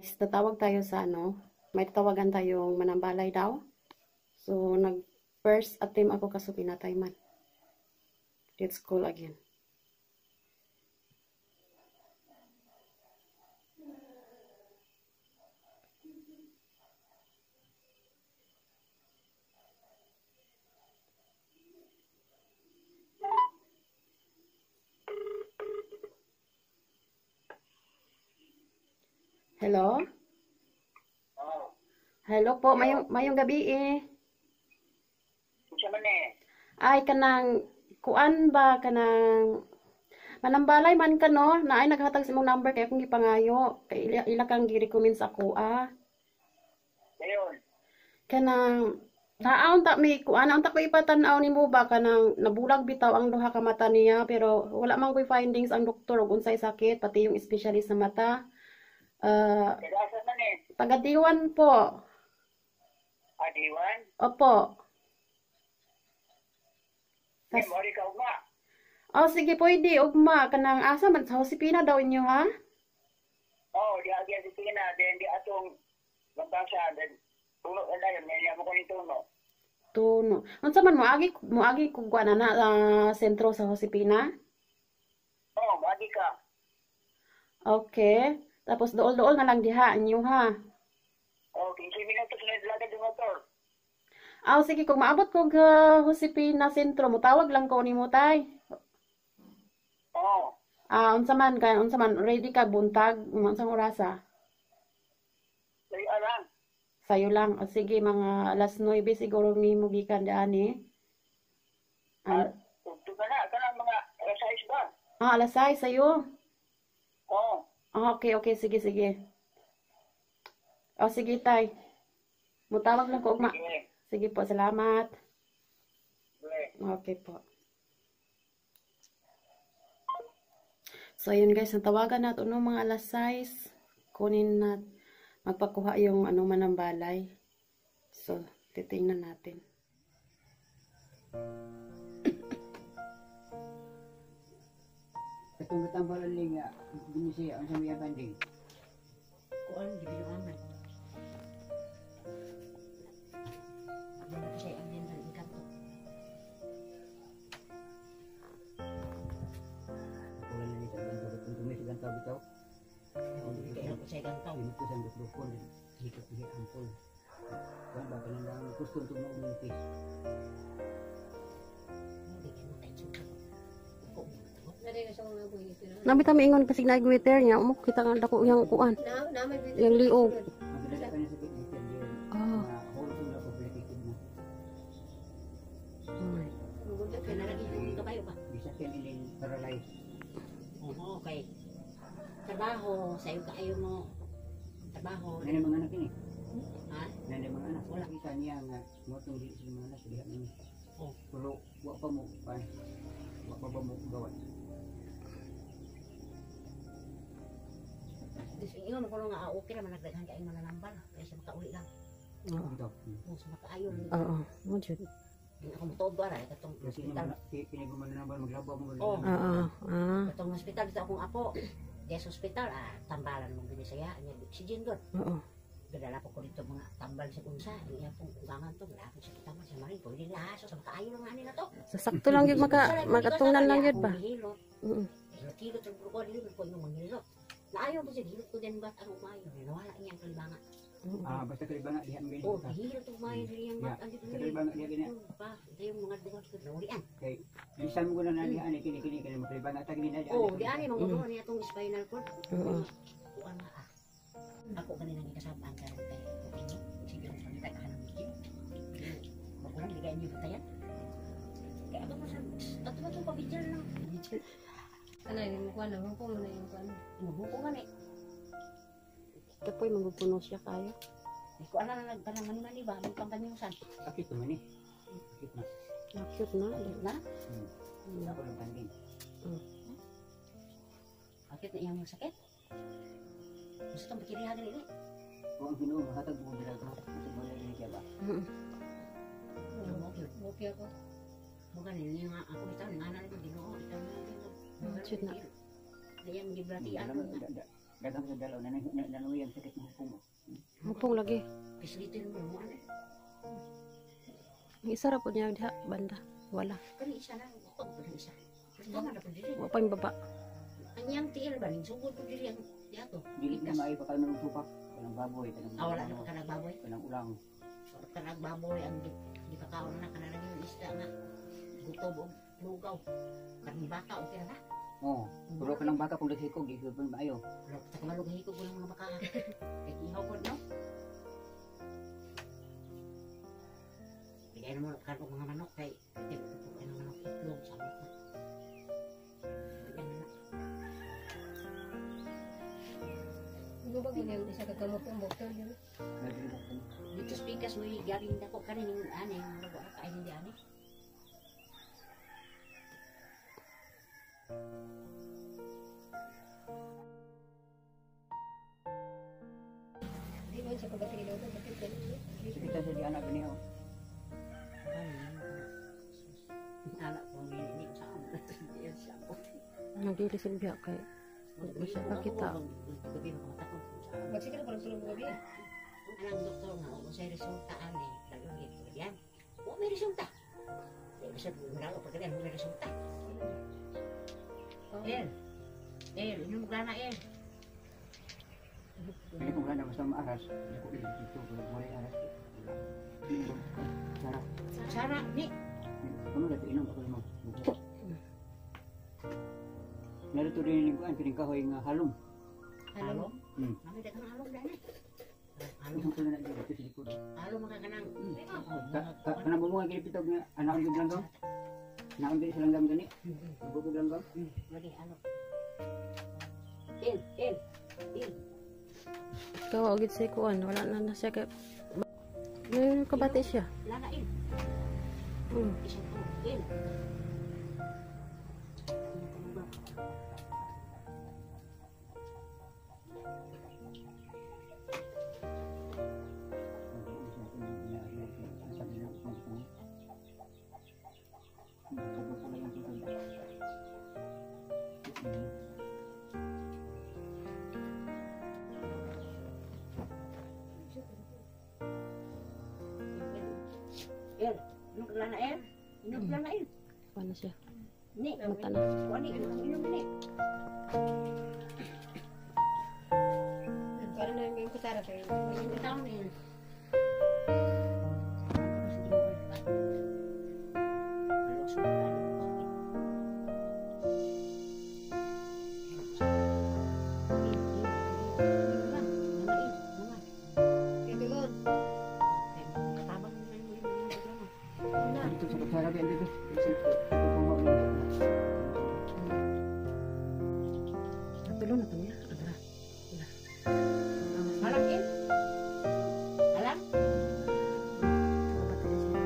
tatawag tayo sa may tawagan tayong manambalay daw. So, first attempt ako kaso pinatay man. Let's call again. Hello? Hello po, mayong gabi eh. Ay, kuan ba, manambalay man ka no, na ay naghatag sa imong number kaya kung gipangayo, kay ila kang gi-recommend sa kuha. Ayun. Naon ta mi kuan, naon ta ko ipatan-aw nimo ba kanang nabulag bitaw ang duha ka mata niya pero wala man ko'y findings ang doktor ug unsay sakit pati yung specialist sa mata. Taga Diwan po. Diwan? Opo. Mori ka ugma. Oh, sige pwede ugma kanang asa man sa Josepina daw inyo ha? Oh, di agi si Tina, then di atong lampasa, then tuno na yun, may mo ko ni tuno. Tuno. Unsa man moagi kung kuan na sentro sa Josepina? Oh, magi ka. Okay. Tapos dool-dool na lang diha inyo ha. Oh, 15 minutos na ilagay yung motor. Sige kung maabot ko Josepina sentro, mutawag lang ko nimo tay. Oh. Unsa man ready ka buntag unsang orasa? Say alang. Sayo lang. Sige mga alas 9 siguro nimo gikan diani. Ito ka na, kanang mga size ba? Alas 6 sayo. Oh. Okay, sige. Sige tay. Mutawag lang ko ugma. Sige po, salamat. Okay po. So, ayun guys, natawagan natin mga alas 6. Kunin na, magpakuha yung manambalay. So, titingnan natin. Katong tambalan nga, binisi ang sa mga banding. Kuan gibilo aman. Wala siya ang din ng kanto. Wala na ni sa ganto, kung tumis sa ganto bitaw. Kaya ko siya kanto. Ini ko sa mikrofon, dito ko ampul. Kan ba kanang gusto to mo manipis. Nabi ta ingon kasi nag-waiter niya, kita nga dako yang kuan. Yang liog. Magdala ka ni sa picture niya. Whole thing na complicated na. Bisa kinin paralyzed. Oo, okay. Trabaho, sayo kaayo mo. Trabaho. Nani mga anak ini? Ha? Nani mga anak? Wala kita niya nga motong di sa mga anak diha ni. Oh, Pero wa pa mo pa. Wa pa mo gawat. Dis ingon ko nga okay naman nagdaghan kay mananambal. Kaya siya makauli lang. Ito. Mo sa makaayo. Oo, mo jud. Di ako motob ara katong Kasi hospital. piniguman na naman maglabaw mo. Oh. Oo. Katong hospital dito akong apo. Kaya sa hospital tambalan mo gini saya nya oxygen gud. Oo. Gadala po ko dito mga tambal sa unsa. Iya pong ugangan to gala sa kita sa marin pwede na so sa makaayo lang ani na to. Sa sakto lang yun makatungnan lang yun ba? Oo. Kilo to ko dili ko yung manghilot. Naayo mo siya hilot ko din ba ang umayo. Nawala niya ang kalibangan. Basta kalibanga diha ang Oh, ganyan. hilot to umayo niyang bat ang dito. Sa kalibanga diha ganyan. Pa, ito yung mga duwas ko naulian. Kay bisan mo na diha ani kini makalibanga tag ni na. Oh, di ani mangulo niya tong spinal cord. Oo. Kuan na Ako kanina ni kasama ang karon kay sige mo sa ka nang miki. Makulang di kaya niyo batayan. Kaya ako mo sa ato ba tong pabidyan lang. Ano yung kuwan na ko mo na yung kuwan. Inubuko man eh. Ito po'y magpupuno siya kayo. Di ko ana nagpanangan man ba ang pangkanyusan. Sakit man ni. Sakit na. Cute na. Na? Ako lang tanding. Bakit na iyang sakit? Gusto tong pikirihan dili. Kung ang Ginoo mahatag mo dira ka sa balay ni siya ba. Okay ako. Bukan ini nga ako itaw nga na ko Ginoo itaw na. Cute na. Dayang gibratian. Dagang sa dalaw na nanuyang sakit mo ko. Dagkong lagi. Facility mo mo ano. Ang isa ra po niya diha banda. Wala. Kani isa na utog pa isa. Tama na po diri. Wa pa yung baba. Anyang tiil ba ning sugod po diri ang diato. Dili na maayo pa kayo ng supak. Kanang baboy, kanang Wala na pa kanang baboy. kanang ulang. Kanang baboy ang di pa kaon na kanang yung isda nga. Gutob og lugaw. Kanang baka okay na. Oh, pero kanang baka kung daghay ko gito pa maayo. Pero sa kamalog hiko ko ng mga baka. Kay ihaw ko no. Bigay mo kan og mga manok kay tipo ko ang manok itlog sa ko. Ano ba ganyan isa ka kamot ang bukto yun? Dito speakers mo galing dako kanin yung ani mga bago kain hindi ani. Di man siya pagkatili daw ito. Bakit ka? Sige ta sa di anak niya. Anak ko ni sa amo na siya siya ko. Nagdili silbiya kay masya pa kita. Gabi mo matakot. Ba't ka na parang tulog gabi? Anang doktor nga o sa resulta ani dalawit ko yan. O may resulta. Bisa gumalaw pag kailan may resulta. Inom ka na Kaya kung wala na basta maaras, hindi ko ilig dito, kung wala aras. Sarap. Sana ni Kamu dati inom ako mo. Narito rin yung kuan, piring kahoy nga halong. halong. Hmm. Kami dagang halong dahil. Halong ko na dito sa likod. Halong makakanang. Kanang bumunga kini pitog nga anak ang langgam. Anak ang sa langgam gani. Bukod langgam. Wali halong. Il. Ikaw agit sa kuan, wala na siya kay ngayon kabati siya. Lana il. Hmm. Isang ko. Il. Il. Inom ka lana il. Inom ka lana il. Paano siya? Ni. Mata na. Wani inom ni. Para na yung kutara kayo. Inom taon il. Ito doon. Dito sa kutsara ba dito? Natulo na to niya. Agra. Alam il. Alam. Kabati na siya.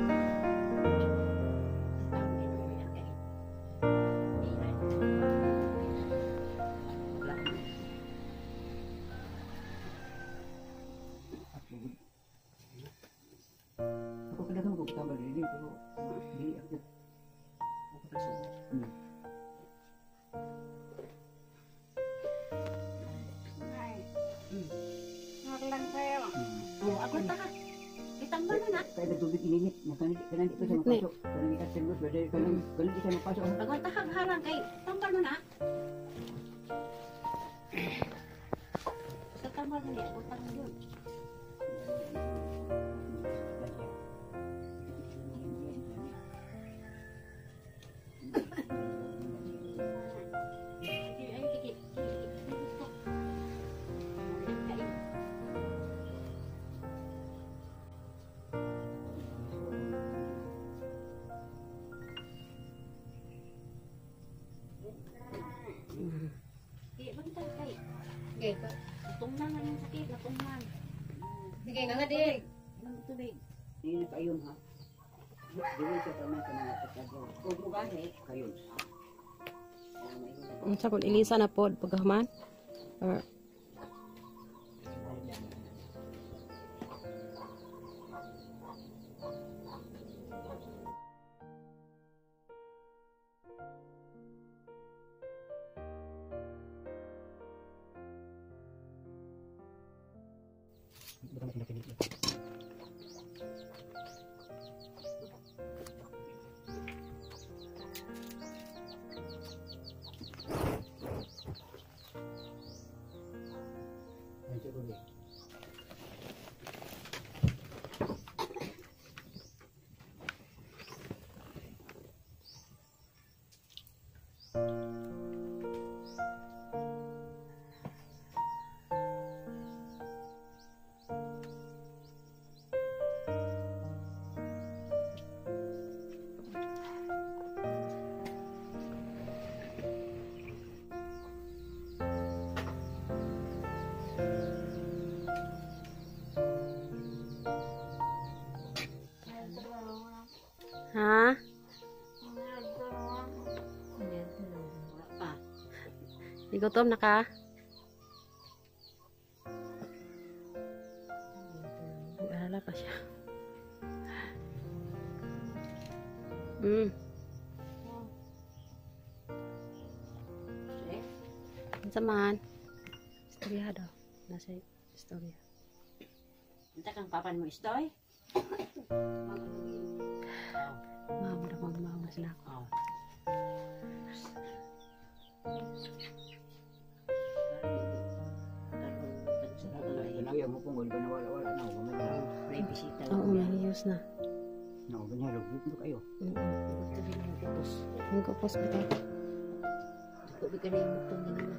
Ako kadang ko tambah dili pero dili ako. Ako taka. Kitambal na na. Kaya tubig ininit, kanang dito sa mapasok. Kanang ikat mo, pwede kanang di siya mapasok. Agwal taka harang kay tambal mo na. Sa tambal mo niya, ako tambal yun. Okay. Natungnan na yung sakit, natungnan. Sige nga nga di. Anong tubig? Hindi na kayon ha. Dili siya tanan sa mga pagkagaw. Kung ugahe, Kayon. Unsa kun ilisa na pod pagkahuman? Or Bukan sudah pilih. Nanti dulu. Ha? Igutom na ka? Nag-alala pa siya. Samahan. Istorya daw. Nasa istorya. Entah kang papan mo istoy? Mau na sila ako. Oh. Kenapa mo pun boleh wala-wala na ako may May bisita. Oo, nahiyos na. na ako ganyan lugbo kayo. Ito din yung kapos. Yung kapos ba tayo? Ako ba ka na yung mutong din na?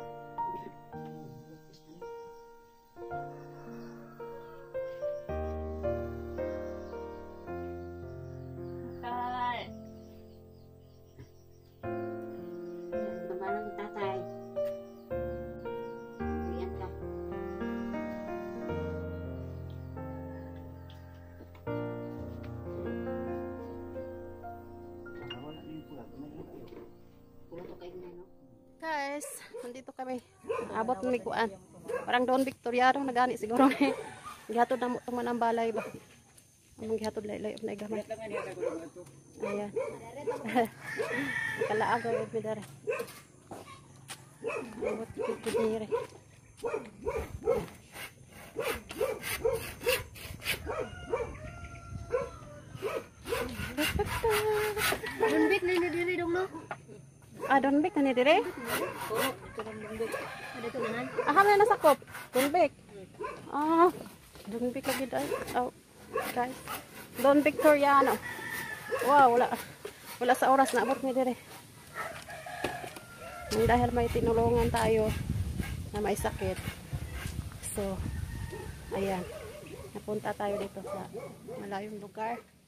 Babalang tatay. Bigyan ka. Wala na yung pula. Pula to kayo na, no? Guys, nandito kami. Abot ng mikuan. Parang Don Victoriano na gani siguro ni. Gihatod na mo tuman ang balay ba. Among gihatod laylay na gamay. Ayan. Kalaag ang mi dere. Abot kit dire. Don Vic na diri dong no. Ah, Don Vic na dire. Ada tunahan. Aha na nasakop. Don Vic. Ah, Don Vic lagi dai. Oh, guys. Don Victoriano. Wow, wala sa oras na abot mi dire. Dahil may tinulungan tayo na may sakit. So, ayan. Napunta tayo dito sa malayong lugar.